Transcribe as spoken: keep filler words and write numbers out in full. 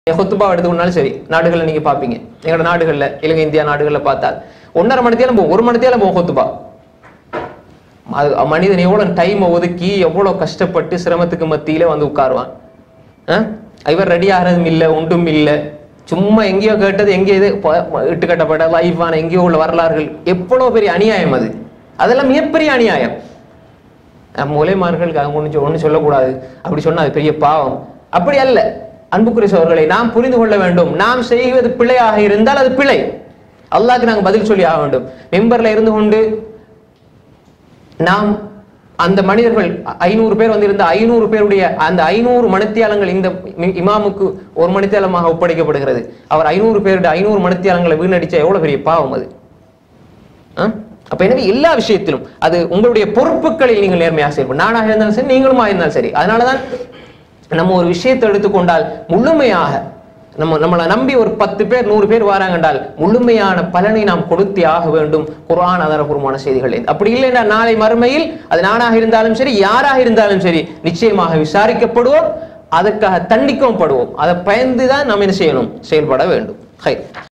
ஹுத்துபா எடுத்துக்கொண்டாலும் சரி, நாடுகளில் நீங்க பாப்பீங்க, எங்களோட நாடுகளில், இலங்கை இந்தியா நாடுகளில் பார்த்தால் ஒன்றரை மணி நேரம் போகும், ஒரு மணி நேரம் போகும் ஹுத்துபா. மனிதன் எவ்வளவு டைம் ஒதுக்கி எவ்வளவு கஷ்டப்பட்டு சிரமத்துக்கு மத்தியில வந்து உட்காருவான். இவர் ரெடி ஆகிறதும் இல்லை, ஒன்றும் இல்லை, சும்மா எங்கேயோ கேட்டது எங்கேயோ இது இட்டு கட்டப்பட்ட லைஃபான எங்கேயோ உள்ள வரலாறுகள். எவ்வளவு பெரிய அநியாயம் அது, அதெல்லாம் மிகப்பெரிய அநியாயம். மூலைமார்களுக்கு அவங்க ஒன்று ஒன்று சொல்லக்கூடாது, அப்படி சொன்னா அது பெரிய பாவம். அப்படி அல்ல அன்புக்குரிய சகோதரர்களை, நாம் புரிந்து கொள்ள வேண்டும். நாம் செய்வது பிழையாக இருந்தால் அது பிழை, அல்லாஹ்க்கு நாங்கள் பதில் சொல்லி ஆக வேண்டும். மெம்பர்ல இருந்து கொண்டு நாம் அந்த மனிதர்கள் ஐநூறு பேர் வந்திருந்த ஐநூறு பேருடைய அந்த ஐநூறு மணித்தியாலங்கள் இந்த இமாமுக்கு ஒரு மணித்தியாலமாக ஒப்படைக்கப்படுகிறது. அவர் ஐநூறு பேருடைய ஐநூறு மணித்தியாலங்களை வீணடிச்சா எவ்வளவு பெரிய பாவம் அது. அப்ப எனவே எல்லா விஷயத்திலும் அது உங்களுடைய பொறுப்புகளில் நீங்கள் நேர்மையாக செயல்படும். நானாக இருந்தாலும் சரி, நீங்களும் இருந்தாலும் சரி. அதனாலதான் நம்ம ஒரு விஷயத்தை எடுத்துக்கொண்டால் முழுமையாக நம்ம நம்மளை நம்பி ஒரு பத்து பேர் நூறு பேர் வராங்க என்றால் முழுமையான பலனை நாம் கொடுத்தே ஆக வேண்டும் குர்ஆன் ஆதாரபூர்வமான செய்திகள். அப்படி இல்லைன்னா நாளை மறுமையில் அது நானாக இருந்தாலும் சரி, யாராக இருந்தாலும் சரி, நிச்சயமாக விசாரிக்கப்படுவோம், அதற்காக தண்டிக்கவும் படுவோம். அதை பயந்துதான் நாம் என்ன செய்யணும், செயல்பட வேண்டும். ஹை